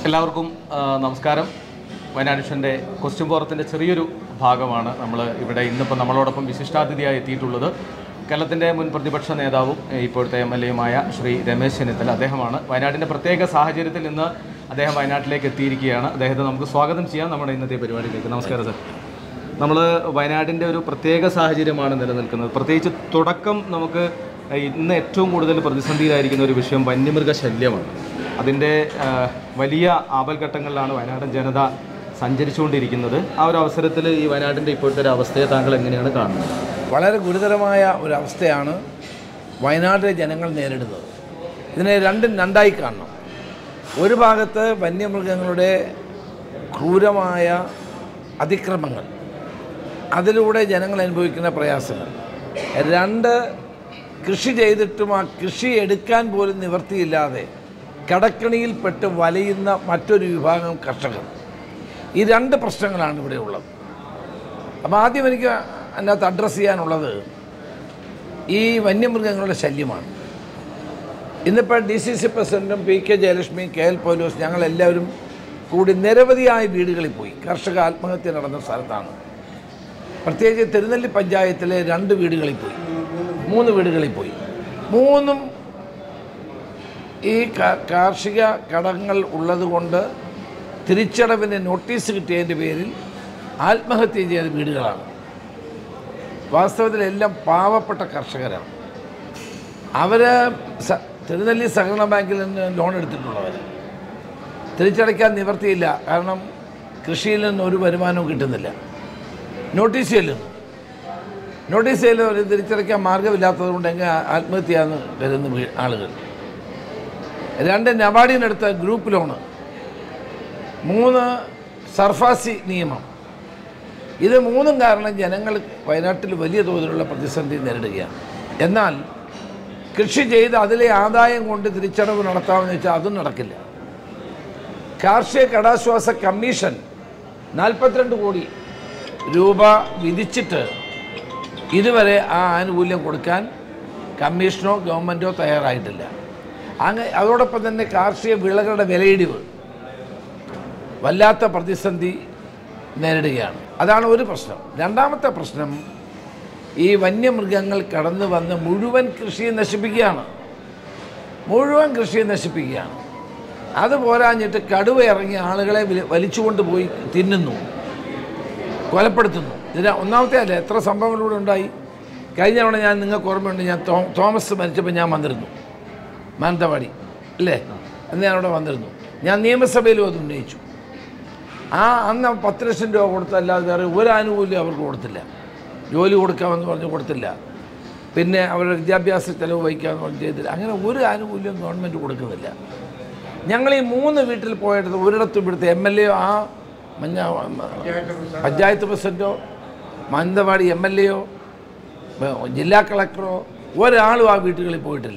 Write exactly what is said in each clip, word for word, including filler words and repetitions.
എല്ലാവർക്കും നമസ്കാരം. വയനാട് വിഷൻ്റെ ക്വസ്റ്റ്യൻ ഫോറത്തിൻ്റെ ചെറിയൊരു ഭാഗമാണ് നമ്മൾ ഇവിടെ ഇന്നിപ്പോൾ നമ്മളോടൊപ്പം വിശിഷ്ടാതിഥിയായി എത്തിയിട്ടുള്ളത്. കേരളത്തിൻ്റെ മുൻ പ്രതിപക്ഷ നേതാവും ഇപ്പോഴത്തെ എം എൽ എയുമായ ശ്രീ രമേശ് ചെന്നിത്തല. അദ്ദേഹമാണ്. വയനാടിൻ്റെ പ്രത്യേക സാഹചര്യത്തിൽ ഇന്ന് അദ്ദേഹം വയനാട്ടിലേക്ക് എത്തിയിരിക്കുകയാണ്. അദ്ദേഹത്തെ നമുക്ക് സ്വാഗതം ചെയ്യാം നമ്മുടെ ഇന്നത്തെ പരിപാടിയിലേക്ക്. നമസ്കാരം സർ. നമ്മൾ വയനാടിൻ്റെ ഒരു പ്രത്യേക സാഹചര്യമാണ് നിലനിൽക്കുന്നത്. പ്രത്യേകിച്ച് തുടക്കം നമുക്ക് ഇന്ന് ഏറ്റവും കൂടുതൽ പ്രതിസന്ധിയിലായിരിക്കുന്ന ഒരു വിഷയം വന്യമൃഗ ശല്യമാണ്. അതിൻ്റെ വലിയ ആപൽഘട്ടങ്ങളിലാണ് വയനാടൻ ജനത സഞ്ചരിച്ചുകൊണ്ടിരിക്കുന്നത്. ആ ഒരു അവസരത്തിൽ ഈ വയനാടിൻ്റെ ഇപ്പോഴത്തെ ഒരു അവസ്ഥയെ താങ്കൾ എങ്ങനെയാണ് കാണുന്നത്? വളരെ ഗുരുതരമായ ഒരവസ്ഥയാണ് വയനാട്ടിലെ ജനങ്ങൾ നേരിടുന്നത്. ഇതിനെ രണ്ടും രണ്ടായി കാണണം. ഒരു ഭാഗത്ത് വന്യമൃഗങ്ങളുടെ ക്രൂരമായ അതിക്രമങ്ങൾ, അതിലൂടെ ജനങ്ങൾ അനുഭവിക്കുന്ന പ്രയാസങ്ങൾ. രണ്ട്, കൃഷി ചെയ്തിട്ടും ആ കൃഷി എടുക്കാൻ പോലും നിവൃത്തിയില്ലാതെ കടക്കണിയിൽപ്പെട്ട് വലയുന്ന മറ്റൊരു വിഭാഗം കർഷകർ. ഈ രണ്ട് പ്രശ്നങ്ങളാണ് ഇവിടെ ഉള്ളത്. അപ്പോൾ ആദ്യം എനിക്ക് അതിനകത്ത് അഡ്രസ്സ് ചെയ്യാനുള്ളത് ഈ വന്യമൃഗങ്ങളുടെ ശല്യമാണ്. ഇന്നിപ്പോൾ ഡി സി സി പ്രസിഡൻറ്റും P K Jayalakshmi, K L Paulose, ഞങ്ങളെല്ലാവരും കൂടി നിരവധിയായ വീടുകളിൽ പോയി. കർഷക ആത്മഹത്യ നടന്ന സ്ഥലത്താണ്. പ്രത്യേകിച്ച് തിരുനെല്ലി പഞ്ചായത്തിലെ രണ്ട് വീടുകളിൽ പോയി, മൂന്ന് വീടുകളിൽ പോയി. മൂന്നും ഈ കാർഷിക കടങ്ങൾ ഉള്ളതുകൊണ്ട് തിരിച്ചടവിന് നോട്ടീസ് കിട്ടിയതിൻ്റെ പേരിൽ ആത്മഹത്യ ചെയ്ത വീടുകളാണ്. വാസ്തവത്തിലെല്ലാം പാവപ്പെട്ട കർഷകരാണ്. അവർ തിരുനെല്ലി സഹകരണ ബാങ്കിൽ നിന്ന് ലോൺ എടുത്തിട്ടുള്ളവർ. തിരിച്ചടയ്ക്കാൻ നിവർത്തിയില്ല. കാരണം കൃഷിയിൽ നിന്ന് ഒരു വരുമാനവും കിട്ടുന്നില്ല. നോട്ടീസ് ചെല്ലുന്നു. നോട്ടീസ് ചെല്ലുന്നവർ തിരിച്ചടയ്ക്കാൻ മാർഗമില്ലാത്തത് കൊണ്ട് എങ്ങനെ ആത്മഹത്യയാണെന്ന് കരുതുന്ന ആളുകൾ. രണ്ട്, നബാർഡിനെടുത്ത ഗ്രൂപ്പ് ലോണ്. മൂന്ന്, സർഫാസി നിയമം. ഇത് മൂന്നും കാരണം ജനങ്ങൾ വയനാട്ടിൽ വലിയ തോതിലുള്ള പ്രതിസന്ധി നേരിടുകയാണ്. എന്നാൽ കൃഷി ചെയ്ത് അതിലെ ആദായം കൊണ്ട് തിരിച്ചടവ് നടത്താമെന്ന് വെച്ചാൽ അതും നടക്കില്ല. കാർഷിക കടാശ്വാസ കമ്മീഷൻ നാൽപ്പത്തിരണ്ട് കോടി രൂപ വിധിച്ചിട്ട് ഇതുവരെ ആ ആനുകൂല്യം കൊടുക്കാൻ കമ്മീഷനോ ഗവൺമെൻറ്റോ തയ്യാറായിട്ടില്ല. അങ്ങനെ അതോടൊപ്പം തന്നെ കാർഷിക വിളകളുടെ വിലയിടിവ് വല്ലാത്ത പ്രതിസന്ധി നേരിടുകയാണ്. അതാണ് ഒരു പ്രശ്നം. രണ്ടാമത്തെ പ്രശ്നം, ഈ വന്യമൃഗങ്ങൾ കടന്നു വന്ന് മുഴുവൻ കൃഷിയെ നശിപ്പിക്കുകയാണ്. മുഴുവൻ കൃഷിയെ നശിപ്പിക്കുകയാണ്. അത് പോരാഞ്ഞിട്ട് കടുവ ഇറങ്ങിയ ആളുകളെ വലിച്ചുകൊണ്ട് പോയി തിന്നുന്നു, കൊലപ്പെടുത്തുന്നു. ഇതിന് ഒന്നാമത്തെ അല്ല, എത്ര സംഭവങ്ങളിലൂടെ ഉണ്ടായി. കഴിഞ്ഞ തവണ ഞാൻ നിങ്ങൾക്ക് ഓർമ്മയുണ്ട്, ഞാൻ തോമസ് മരിച്ചപ്പോൾ ഞാൻ വന്നിരുന്നു മാനന്തവാടി, അല്ലേ? അന്ന് ഞാൻ അവിടെ വന്നിരുന്നു. ഞാൻ നിയമസഭയിലും അത് ഉന്നയിച്ചു. ആ അന്ന് പത്ത് ലക്ഷം രൂപ കൊടുത്തല്ലാതെ വേറെ ഒരു ആനുകൂല്യം അവർക്ക് കൊടുത്തില്ല. ജോലി കൊടുക്കാമെന്ന് പറഞ്ഞ് കൊടുത്തില്ല. പിന്നെ അവരുടെ വിദ്യാഭ്യാസ ചെലവ് വഹിക്കാമെന്ന് പറഞ്ഞ് ചെയ്തില്ല. അങ്ങനെ ഒരു ആനുകൂല്യം ഗവൺമെൻറ് കൊടുക്കുന്നില്ല. ഞങ്ങൾ ഈ മൂന്ന് വീട്ടിൽ പോയിട്ട് ഒരിടത്തും ഇവിടുത്തെ എം എൽ എയോ ആ മഞ്ഞ പഞ്ചായത്ത് പ്രസിഡൻറ്റോ മാനന്തവാടി എം എൽ എയോ ജില്ലാ കളക്ടറോ ഒരാളും ആ വീട്ടുകളിൽ പോയിട്ടില്ല.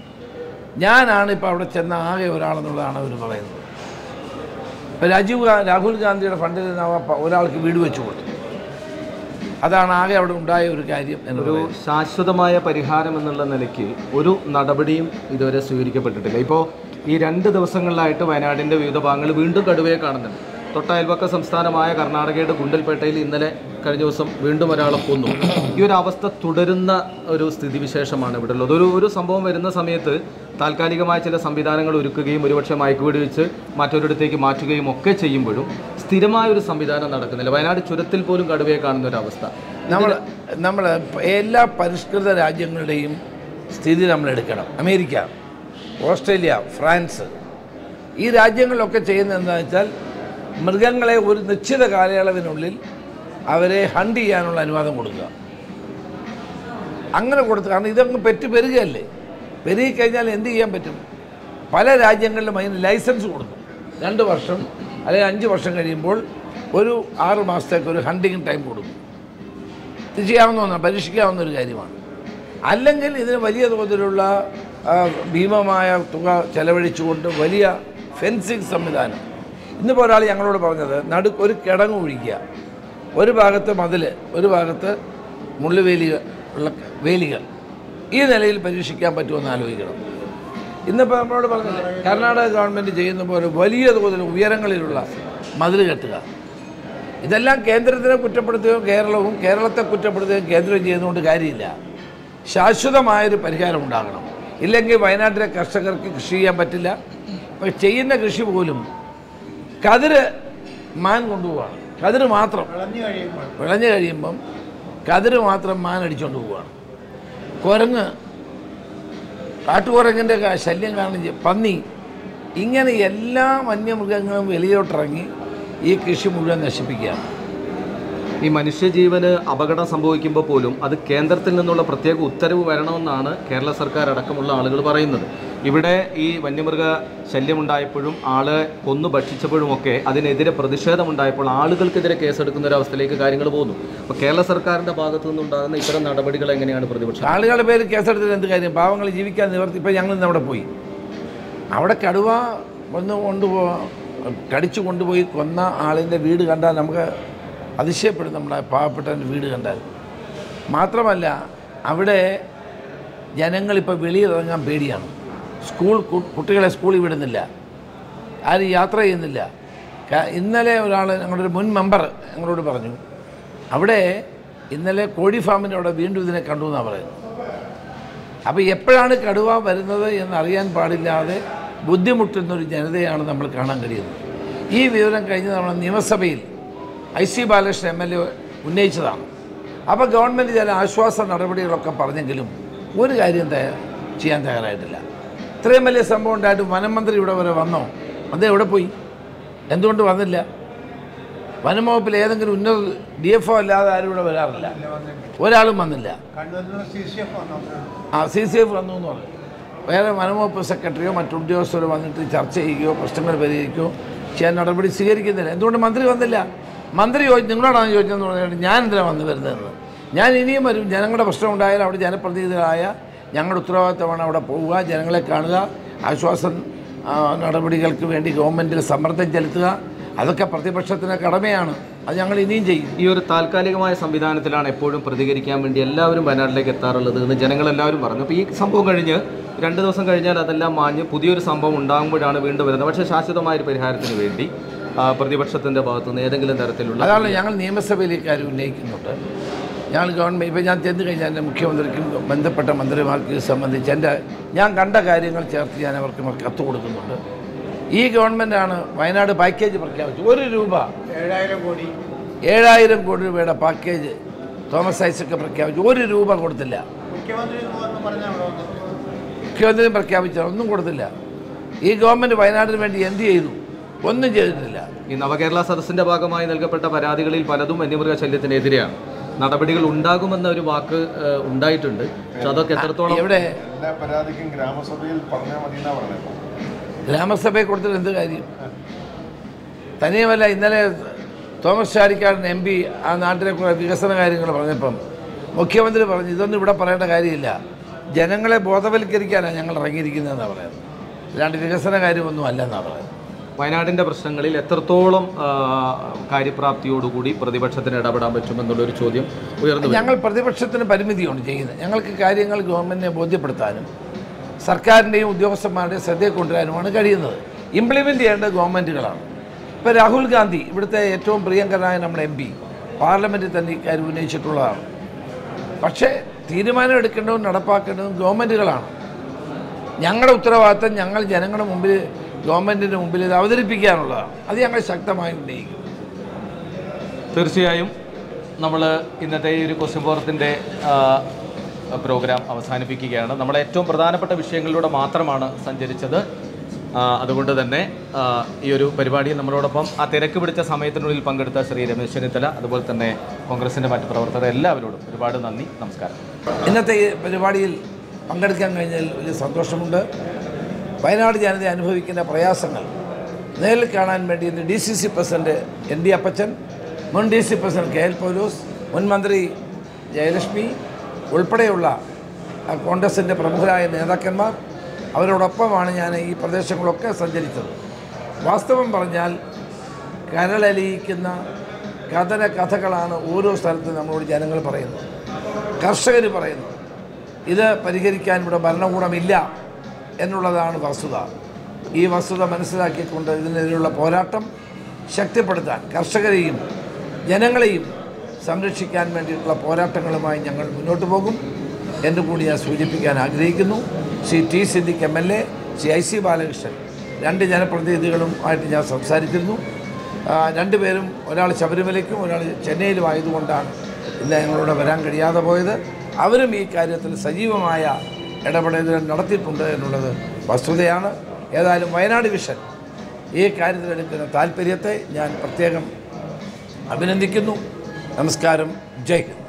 ഞാനാണ് ഇപ്പോൾ അവിടെ ചെന്ന ആകെ ഒരാളെന്നുള്ളതാണ് അവർ പറയുന്നത്. ഇപ്പോൾ രാജീവ് രാഹുൽ ഗാന്ധിയുടെ ഫണ്ടിൽ നിന്ന് ഒരാൾക്ക് വീട് വെച്ച് കൊടുത്തു. അതാണ് ആകെ അവിടെ ഉണ്ടായ ഒരു കാര്യം. ഒരു ശാശ്വതമായ പരിഹാരം എന്നുള്ള നിലയ്ക്ക് ഒരു നടപടിയും ഇതുവരെ സ്വീകരിക്കപ്പെട്ടിട്ടില്ല. ഇപ്പോൾ ഈ രണ്ട് ദിവസങ്ങളിലായിട്ട് വയനാടിൻ്റെ വിവിധ ഭാഗങ്ങൾ വീണ്ടും കടുവയെ കാണുന്നുണ്ട്. തൊട്ടയൽപക്ക സംസ്ഥാനമായ കർണാടകയുടെ ഗുണ്ടൽപേട്ടയിൽ ഇന്നലെ കഴിഞ്ഞ ദിവസം വീണ്ടും ഒരാളെ കൊന്നു. ഈ ഒരു അവസ്ഥ തുടരുന്ന ഒരു സ്ഥിതിവിശേഷമാണ് ഇവിടെ ഉള്ളത്. ഒരു ഒരു സംഭവം വരുന്ന സമയത്ത് താൽക്കാലികമായ ചില സംവിധാനങ്ങൾ ഒരുക്കുകയും ഒരുപക്ഷെ മയക്കുവെടി വെച്ച് മറ്റൊരിടത്തേക്ക് മാറ്റുകയും ഒക്കെ ചെയ്യുമ്പോഴും സ്ഥിരമായൊരു സംവിധാനം നടക്കുന്നില്ല. വയനാട് ചുരത്തിൽ പോലും കടുവയെ കാണുന്ന ഒരു അവസ്ഥ. നമ്മൾ നമ്മൾ എല്ലാ പരിഷ്കൃത രാജ്യങ്ങളുടെയും സ്ഥിതി നമ്മൾ എടുക്കണം. അമേരിക്ക, ഓസ്ട്രേലിയ, ഫ്രാൻസ്, ഈ രാജ്യങ്ങളിലൊക്കെ ചെയ്യുന്നത് എന്താണെന്ന് വെച്ചാൽ മൃഗങ്ങളെ ഒരു നിശ്ചിത കാലയളവിനുള്ളിൽ അവരെ ഹണ്ട് ചെയ്യാനുള്ള അനുവാദം കൊടുക്കുക. അങ്ങനെ കൊടുത്തു. കാരണം ഇതങ്ങ് പെറ്റ് പെരുകയല്ലേ. പെരുകിക്കഴിഞ്ഞാൽ എന്ത് ചെയ്യാൻ പറ്റും? പല രാജ്യങ്ങളിലും അതിന് ലൈസൻസ് കൊടുക്കും. രണ്ട് വർഷം അല്ലെങ്കിൽ അഞ്ച് വർഷം കഴിയുമ്പോൾ ഒരു ആറ് മാസത്തേക്ക് ഒരു ഹണ്ടിങ് ടൈം കൊടുക്കും. ഇത് ചെയ്യാവുന്ന ഒന്നാണ്, പരീക്ഷിക്കാവുന്ന ഒരു കാര്യമാണ്. അല്ലെങ്കിൽ ഇതിന് വലിയ തോതിലുള്ള ഭീമമായ തുക ചെലവഴിച്ചുകൊണ്ട് വലിയ ഫെൻസിങ് സംവിധാനം. ഇന്നിപ്പോൾ ഒരാൾ ഞങ്ങളോട് പറഞ്ഞത് നടു ഒരു കിടങ്ങ് ഒഴിക്കുക, ഒരു ഭാഗത്ത് മതിൽ, ഒരു ഭാഗത്ത് മുള്ളുവേലികൾ ഉള്ള വേലികൾ, ഈ നിലയിൽ പരീക്ഷിക്കാൻ പറ്റുമെന്ന് ആലോചിക്കണം. ഇന്നിപ്പോൾ നമ്മളോട് പറഞ്ഞില്ലേ, കർണാടക ഗവൺമെൻറ് ചെയ്യുന്ന പോലെ വലിയ തോതിൽ ഉയരങ്ങളിലുള്ള മതിൽ കെട്ടുക. ഇതെല്ലാം കേന്ദ്രത്തിനെ കുറ്റപ്പെടുത്തുകയും കേരളവും കേരളത്തെ കുറ്റപ്പെടുത്തുകയും കേന്ദ്രം ചെയ്യുന്നതുകൊണ്ട് കാര്യമില്ല. ശാശ്വതമായൊരു പരിഹാരം ഉണ്ടാകണം. ഇല്ലെങ്കിൽ വയനാട്ടിലെ കർഷകർക്ക് കൃഷി ചെയ്യാൻ പറ്റില്ല. അപ്പോൾ ചെയ്യുന്ന കൃഷി പോലും കതിര് മാൻ കൊണ്ടുപോവാണ്. കതിര് മാത്രം വിളഞ്ഞു കഴിയുമ്പം കതിര് മാത്രം മാൻ അടിച്ചുകൊണ്ട് പോവുകയാണ്. കുരങ്ങ്, കാട്ടുകുരങ്ങിൻ്റെ ശല്യം കാരണം പന്നി, ഇങ്ങനെ എല്ലാ വന്യമൃഗങ്ങളും വെളിയിലോട്ടിറങ്ങി ഈ കൃഷി മുഴുവൻ നശിപ്പിക്കുകയാണ്. ഈ മനുഷ്യജീവന് അപകടം സംഭവിക്കുമ്പോൾ പോലും അത് കേന്ദ്രത്തിൽ നിന്നുള്ള പ്രത്യേക ഉത്തരവ് വരണമെന്നാണ് കേരള സർക്കാർ അടക്കമുള്ള ആളുകൾ പറയുന്നത്. ഇവിടെ ഈ വന്യമൃഗ ശല്യമുണ്ടായപ്പോഴും ആളെ കൊന്നു ഭക്ഷിച്ചപ്പോഴുമൊക്കെ അതിനെതിരെ പ്രതിഷേധമുണ്ടായപ്പോൾ ആളുകൾക്കെതിരെ കേസെടുക്കുന്ന ഒരു അവസ്ഥയിലേക്ക് കാര്യങ്ങൾ പോകുന്നു. അപ്പോൾ കേരള സർക്കാരിൻ്റെ ഭാഗത്തു നിന്നുണ്ടാകുന്ന ഇത്തരം നടപടികൾ എങ്ങനെയാണ് പ്രതിപക്ഷം? ആളുകളുടെ പേര് കേസെടുത്തത് എന്ത് കാര്യം? പാവങ്ങൾ ജീവിക്കാൻ നിവർത്തി. ഇപ്പോൾ ഞങ്ങൾ ഇന്ന് അവിടെ പോയി, അവിടെ കടുവ വന്ന് കൊണ്ടുപോ കടിച്ചു കൊണ്ടുപോയി കൊന്ന ആളിൻ്റെ വീട് കണ്ടാൽ നമുക്ക് അതിശയപ്പെടും. നമ്മുടെ പാവപ്പെട്ടവൻ്റെ വീട് കണ്ടാൽ മാത്രമല്ല, അവിടെ ജനങ്ങളിപ്പോൾ വെളിയിലിറങ്ങാൻ പേടിയാണ്. സ്കൂൾ കുട്ടികളെ സ്കൂളിൽ വിടുന്നില്ല, ആരും യാത്ര ചെയ്യുന്നില്ല. ഇന്നലെ ഒരാൾ, ഞങ്ങളുടെ ഒരു മുൻ മെമ്പർ ഞങ്ങളോട് പറഞ്ഞു, അവിടെ ഇന്നലെ കോഴി ഫാമിൻ്റെ അവിടെ വീണ്ടും ഇതിനെ കണ്ടു എന്നാണ് പറയുന്നത്. അപ്പോൾ എപ്പോഴാണ് കടുവ വരുന്നത് എന്നറിയാൻ പാടില്ലാതെ ബുദ്ധിമുട്ടുന്നൊരു ജനതയാണ് നമ്മൾ കാണാൻ കഴിയുന്നത്. ഈ വിവരം കഴിഞ്ഞ് നമ്മൾ നിയമസഭയിൽ I C Balakrishnan M L A ഉന്നയിച്ചതാണ്. അപ്പോൾ ഗവൺമെൻറ് ചില ആശ്വാസ നടപടികളൊക്കെ പറഞ്ഞെങ്കിലും ഒരു കാര്യം ചെയ്യാൻ തയ്യാറായിട്ടില്ല. ഇത്രയും വലിയ സംഭവം ഉണ്ടായിട്ട് വനം മന്ത്രി ഇവിടെ വരെ വന്നോ? അത് എവിടെ പോയി? എന്തുകൊണ്ട് വന്നില്ല? വനം വകുപ്പിൽ ഏതെങ്കിലും ഉന്നത ഡി എഫ് ഒ അല്ലാതെ ആരും ഇവിടെ വരാറില്ല. ഒരാളും വന്നില്ല. ആ സി സി എഫ് വന്നു എന്ന് പറഞ്ഞു. വേറെ വനംവകുപ്പ് സെക്രട്ടറിയോ മറ്റുദ്യോഗസ്ഥരോ വന്നിട്ട് ചർച്ച ചെയ്യുകയോ പ്രശ്നങ്ങൾ പരിഹരിക്കുകയോ ചെയ്യാൻ നടപടി സ്വീകരിക്കുന്നില്ല. എന്തുകൊണ്ട് മന്ത്രി വന്നില്ല? മന്ത്രി ചോദിച്ചു, നിങ്ങളോടാണ് ചോദിച്ചതെന്ന് പറഞ്ഞിട്ട് ഞാൻ എന്തിനാണ് വന്ന് വരുന്നതെന്ന്. ഞാൻ ഇനിയും വരും. ജനങ്ങളുടെ പ്രശ്നം ഉണ്ടായാൽ അവിടെ ജനപ്രതിനിധികളായ ഞങ്ങളുടെ ഉത്തരവാദിത്തമാണ് അവിടെ പോവുക, ജനങ്ങളെ കാണുക, ആശ്വാസം നടപടികൾക്ക് വേണ്ടി ഗവൺമെൻറ്റിൽ സമ്മർദ്ദം ചെലുത്തുക. അതൊക്കെ പ്രതിപക്ഷത്തിന് കടമയാണ്. അത് ഞങ്ങൾ ഇനിയും ചെയ്യും. ഈ ഒരു താൽക്കാലികമായ സംവിധാനത്തിലാണ് എപ്പോഴും പ്രതികരിക്കാൻ വേണ്ടി എല്ലാവരും വയനാട്ടിലേക്ക് എത്താറുള്ളത് എന്ന് ജനങ്ങളെല്ലാവരും പറഞ്ഞു. അപ്പോൾ ഈ സംഭവം കഴിഞ്ഞ് രണ്ട് ദിവസം കഴിഞ്ഞാൽ അതെല്ലാം മാഞ്ഞ് പുതിയൊരു സംഭവം ഉണ്ടാകുമ്പോഴാണ് വീണ്ടും വരുന്നത്. പക്ഷേ ശാശ്വതമായൊരു പരിഹാരത്തിന് വേണ്ടി പ്രതിപക്ഷത്തിൻ്റെ ഭാഗത്തുനിന്ന് ഏതെങ്കിലും തരത്തിലുള്ള, അതാണ് ഞങ്ങൾ നിയമസഭയിലേക്ക് കാര്യം ഉന്നയിക്കുന്നുണ്ട്. ഞങ്ങൾ ഗവൺമെൻറ് ഇപ്പോൾ ഞാൻ ചെന്ന് കഴിഞ്ഞാൽ എൻ്റെ മുഖ്യമന്ത്രിക്കും ബന്ധപ്പെട്ട മന്ത്രിമാർക്ക് ഇത് സംബന്ധിച്ച് എൻ്റെ ഞാൻ കണ്ട കാര്യങ്ങൾ ചേർത്ത് ഞാൻ അവർക്ക് കത്ത് കൊടുക്കുന്നുണ്ട്. ഈ ഗവൺമെൻറ്റാണ് വയനാട് പാക്കേജ് പ്രഖ്യാപിച്ചു. ഒരു രൂപ ഏഴായിരം കോടി ഏഴായിരം കോടി രൂപയുടെ പാക്കേജ് തോമസ് ഐസക്ക് പ്രഖ്യാപിച്ചു. ഒരു രൂപ കൊടുത്തില്ല. മുഖ്യമന്ത്രിയും പ്രഖ്യാപിച്ച ഒന്നും കൊടുത്തില്ല. ഈ ഗവൺമെൻറ് വയനാടിന് വേണ്ടി എന്ത് ചെയ്തു? ഒന്നും ചെയ്തിട്ടില്ല. ഈ നവകേരള സദസ്സിൻ്റെ ഭാഗമായി നൽകപ്പെട്ട പരാതികളിൽ പലതും വന്യമൃഗ ശല്യത്തിനെതിരെയാണ്. നടപടികൾ ഉണ്ടാകുമെന്ന ഒരു വാക്ക് ഉണ്ടായിട്ടുണ്ട്. പക്ഷെ അതൊക്കെ എത്രത്തോളം? ഇവിടെ പരാതിക്കും ഗ്രാമസഭയിൽ പറഞ്ഞാൽ മതി എന്നാ പറഞ്ഞത്. ഗ്രാമസഭയെ കൊടുത്തിട്ട് എന്ത് കാര്യം? തനിയുമല്ല, ഇന്നലെ തോമസ് ചാഴിക്കാടൻ എം പി ആ നാട്ടിലെ കുറെ വികസന കാര്യങ്ങൾ പറഞ്ഞപ്പം മുഖ്യമന്ത്രി പറഞ്ഞു, ഇതൊന്നും ഇവിടെ പറയേണ്ട കാര്യമില്ല, ജനങ്ങളെ ബോധവൽക്കരിക്കാനാണ് ഞങ്ങൾ ഇറങ്ങിയിരിക്കുന്നതെന്നാണ് പറയുന്നത്. അല്ലാണ്ട് വികസന കാര്യമൊന്നും അല്ലെന്നാണ് പറയുന്നത്. വയനാടിൻ്റെ പ്രശ്നങ്ങളിൽ എത്രത്തോളം കാര്യപ്രാപ്തിയോടുകൂടി പ്രതിപക്ഷത്തിന് ഇടപെടാൻ പറ്റുമെന്നുള്ളൊരു ചോദ്യം ഉയർന്നു. ഞങ്ങൾ പ്രതിപക്ഷത്തിന് പരിമിതിയാണ് ചെയ്യുന്നത്. ഞങ്ങൾക്ക് കാര്യങ്ങൾ ഗവൺമെൻറ്റിനെ ബോധ്യപ്പെടുത്താനും സർക്കാരിൻ്റെയും ഉദ്യോഗസ്ഥന്മാരുടെയും ശ്രദ്ധയെ കൊണ്ടുവരാനുമാണ് കഴിയുന്നത്. ഇംപ്ലിമെൻ്റ് ചെയ്യേണ്ടത് ഗവൺമെൻറ്റുകളാണ്. ഇപ്പോൾ രാഹുൽ ഗാന്ധി, ഇവിടുത്തെ ഏറ്റവും പ്രിയങ്കരനായ നമ്മുടെ എം പി, പാർലമെൻറ്റിൽ തന്നെ ഇക്കാര്യം ഉന്നയിച്ചിട്ടുള്ളതാണ്. പക്ഷേ തീരുമാനം എടുക്കേണ്ടതും നടപ്പാക്കേണ്ടതും ഗവൺമെൻറ്റുകളാണ്. ഞങ്ങളുടെ ഉത്തരവാദിത്തം ഞങ്ങൾ ജനങ്ങളുടെ മുമ്പിൽ, ഗവൺമെൻറ്റിൻ്റെ മുമ്പിൽ ഇത് അവതരിപ്പിക്കാനുള്ളതാണ്. അത് ഞങ്ങൾ ശക്തമായി ഉന്നയിക്കും. തീർച്ചയായും നമ്മൾ ഇന്നത്തെ ഈ ഒരു ക്വസ്റ്റ്യൻ ഫോറത്തിൻ്റെ പ്രോഗ്രാം അവസാനിപ്പിക്കുകയാണ്. നമ്മുടെ ഏറ്റവും പ്രധാനപ്പെട്ട വിഷയങ്ങളിലൂടെ മാത്രമാണ് സഞ്ചരിച്ചത്. അതുകൊണ്ട് തന്നെ ഈ ഒരു പരിപാടിയിൽ നമ്മളോടൊപ്പം ആ തിരക്ക് പിടിച്ച സമയത്തിനുള്ളിൽ പങ്കെടുത്ത ശ്രീ രമേശ് ചെന്നിത്തല, അതുപോലെ തന്നെ കോൺഗ്രസിൻ്റെ മറ്റ് പ്രവർത്തകർ എല്ലാവരോടും ഒരുപാട് നന്ദി, നമസ്കാരം. ഇന്നത്തെ ഈ പരിപാടിയിൽ പങ്കെടുക്കാൻ കഴിഞ്ഞതിൽ വലിയ സന്തോഷമുണ്ട്. വയനാട് ജനത അനുഭവിക്കുന്ന പ്രയാസങ്ങൾ നേരിൽ കാണാൻ വേണ്ടി ഇന്ന് D C C president N D Appachan, മുൻ D C president K L Paulose, മുൻ മന്ത്രി ജയലക്ഷ്മി ഉൾപ്പെടെയുള്ള കോൺഗ്രസിൻ്റെ പ്രമുഖരായ നേതാക്കന്മാർ, അവരോടൊപ്പമാണ് ഞാൻ ഈ പ്രദേശങ്ങളൊക്കെ സഞ്ചരിച്ചത്. വാസ്തവം പറഞ്ഞാൽ കരളലിയിക്കുന്ന കഥന കഥകളാണ് ഓരോ സ്ഥലത്തും നമ്മളോട് ജനങ്ങൾ പറയുന്നത്, കർഷകർ പറയുന്നു. ഇത് പരിഹരിക്കാൻ ഇവിടെ ഭരണകൂടമില്ല എന്നുള്ളതാണ് വസ്തുത. ഈ വസ്തുത മനസ്സിലാക്കിക്കൊണ്ട് ഇതിനെതിരെയുള്ള പോരാട്ടം ശക്തിപ്പെടുത്താൻ കർഷകരെയും ജനങ്ങളെയും സംരക്ഷിക്കാൻ വേണ്ടിയിട്ടുള്ള പോരാട്ടങ്ങളുമായി ഞങ്ങൾ മുന്നോട്ട് പോകും എന്ന് കൂടി ഞാൻ സൂചിപ്പിക്കാൻ ആഗ്രഹിക്കുന്നു. Shri T Siddique M L A, Shri I C Balakrishnan രണ്ട് ജനപ്രതിനിധികളും ആയിട്ട് ഞാൻ സംസാരിച്ചിരുന്നു. രണ്ടുപേരും ഒരാൾ ശബരിമലയ്ക്കും ഒരാൾ ചെന്നൈയിലും ആയതുകൊണ്ടാണ് ഇന്ന് ഞങ്ങളോട് വരാൻ കഴിയാതെ പോയത്. അവരും ഈ കാര്യത്തിൽ സജീവമായ ഇടപെടലുകൾ നടത്തിയിട്ടുണ്ട് എന്നുള്ളത് വസ്തുതയാണ്. ഏതായാലും വയനാട് വിഷൻ ഈ കാര്യത്തിലെടുക്കുന്ന താല്പര്യത്തെ ഞാൻ പ്രത്യേകം അഭിനന്ദിക്കുന്നു. നമസ്കാരം. ജയ് ഹിന്ദ്.